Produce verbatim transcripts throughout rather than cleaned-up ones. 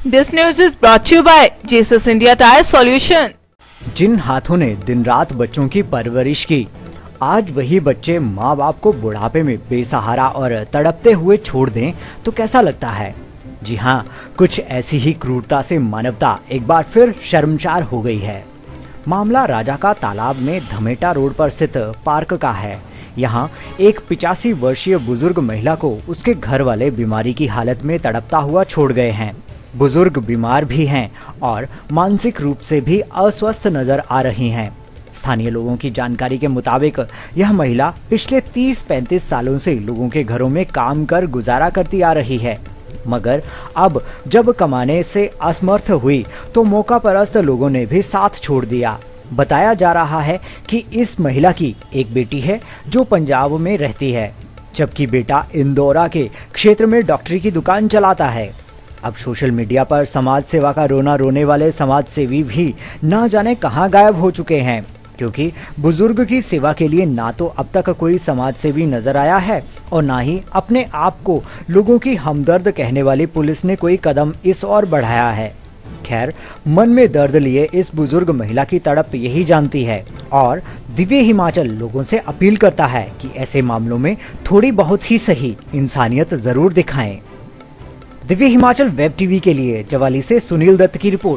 This news is brought to you by Jesus India Tire Solution. जिन हाथों ने दिन रात बच्चों की परवरिश की, आज वही बच्चे माँ बाप को बुढ़ापे में बेसहारा और तड़पते हुए छोड़ दें तो कैसा लगता है। जी हाँ, कुछ ऐसी ही क्रूरता से मानवता एक बार फिर शर्मसार हो गई है। मामला राजा का तालाब में धमेटा रोड पर स्थित पार्क का है। यहाँ एक पिचासी वर्षीय बुजुर्ग महिला को उसके घर वाले बीमारी की हालत में तड़पता हुआ छोड़ गए हैं। बुजुर्ग बीमार भी हैं और मानसिक रूप से भी अस्वस्थ नजर आ रही हैं। स्थानीय लोगों की जानकारी के मुताबिक यह महिला पिछले तीस पैंतीस सालों से लोगों के घरों में काम कर गुजारा करती आ रही है, मगर अब जब कमाने से असमर्थ हुई तो मौका परस्त लोगों ने भी साथ छोड़ दिया। बताया जा रहा है कि इस महिला की एक बेटी है जो पंजाब में रहती है, जबकि बेटा इंदौरा के क्षेत्र में डॉक्टरी की दुकान चलाता है। अब सोशल मीडिया पर समाज सेवा का रोना रोने वाले समाज सेवी भी ना जाने कहां गायब हो चुके हैं, क्योंकि बुजुर्ग की सेवा के लिए ना तो अब तक कोई समाज सेवी नजर आया है और ना ही अपने आप को लोगों की हमदर्द कहने वाली पुलिस ने कोई कदम इस ओर बढ़ाया है। खैर, मन में दर्द लिए इस बुजुर्ग महिला की तड़प यही जानती है और दिव्य हिमाचल लोगों से अपील करता है कि ऐसे मामलों में थोड़ी बहुत ही सही इंसानियत जरूर दिखाएं। दिव्य हिमाचल वेब टीवी के लिए जवाली से सुनील दत्त की रिपोर्ट।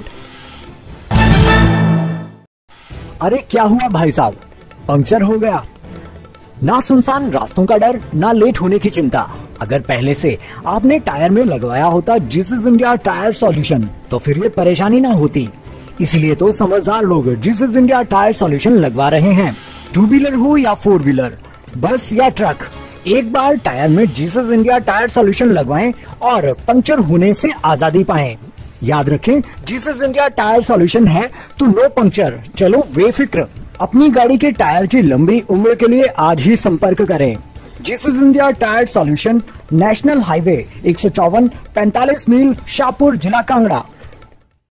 अरे क्या हुआ भाई साहब, पंक्चर हो गया? ना सुनसान रास्तों का डर, ना लेट होने की चिंता। अगर पहले से आपने टायर में लगवाया होता जीसस इंडिया टायर सॉल्यूशन तो फिर ये परेशानी ना होती। इसलिए तो समझदार लोग जीसस इंडिया टायर सॉल्यूशन लगवा रहे हैं। टू व्हीलर हो या फोर व्हीलर, बस या ट्रक, एक बार टायर में जीसस इंडिया टायर सॉल्यूशन लगवाएं और पंक्चर होने से आजादी पाएं। याद रखें, जीसस इंडिया टायर सॉल्यूशन है तो नो पंक्चर, चलो बेफिक्र। अपनी गाड़ी के टायर की लंबी उम्र के लिए आज ही संपर्क करें। Jesus India tyre solution, national highway एक सौ चौवन पैंतालीस मील, शाहपुर, जिला कांगड़ा।